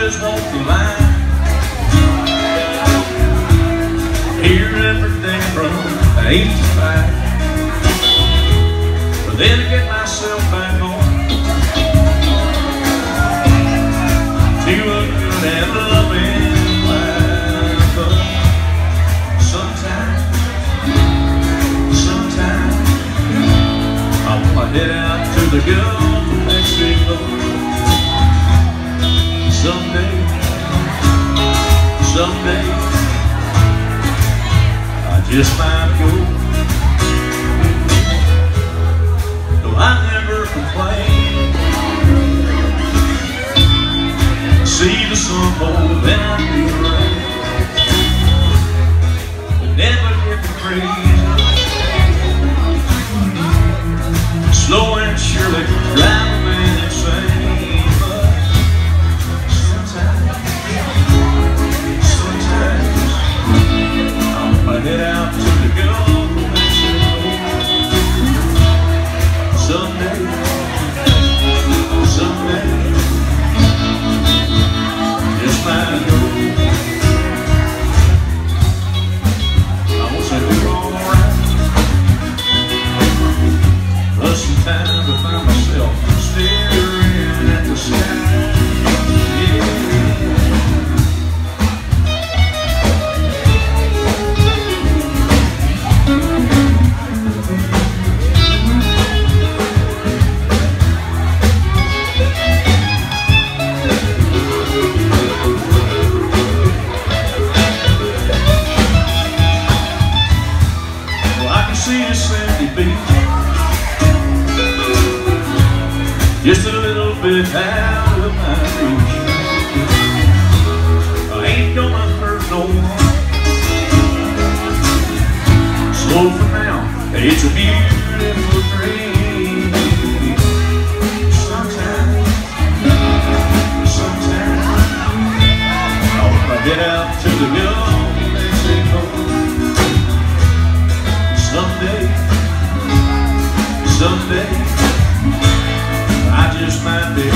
just walk the line. Here every day from 8 to 5. But then to get myself back home to a good and loving life. But sometimes I wanna head out to the Gulf of Mexico. Someday I just might go. Though I never complain, see the sun more than I do rain. But never get me crazy, slow and surely drive me insane. Head out to the Gulf of Mexico. Someday just might go. I want to do alright, plus some time to find myself staring at the sky. See a sandy beach, just a little bit out of my reach. I ain't gonna hurt no one, slow for now, it's a beautiful dream. Sometimes I wanna get out to the Gulf of Mexico. Someday, I just might be